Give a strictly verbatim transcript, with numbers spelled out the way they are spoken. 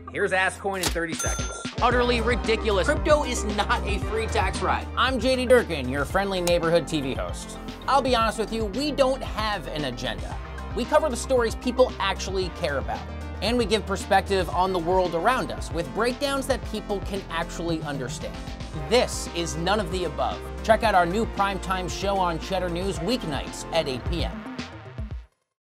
Here's AskCoin in thirty seconds. Utterly ridiculous. Crypto is not a free tax ride. I'm J D Durkin, your friendly neighborhood T V host. I'll be honest with you, we don't have an agenda. We cover the stories people actually care about. And we give perspective on the world around us with breakdowns that people can actually understand. This is none of the above. Check out our new primetime show on Cheddar News weeknights at eight p m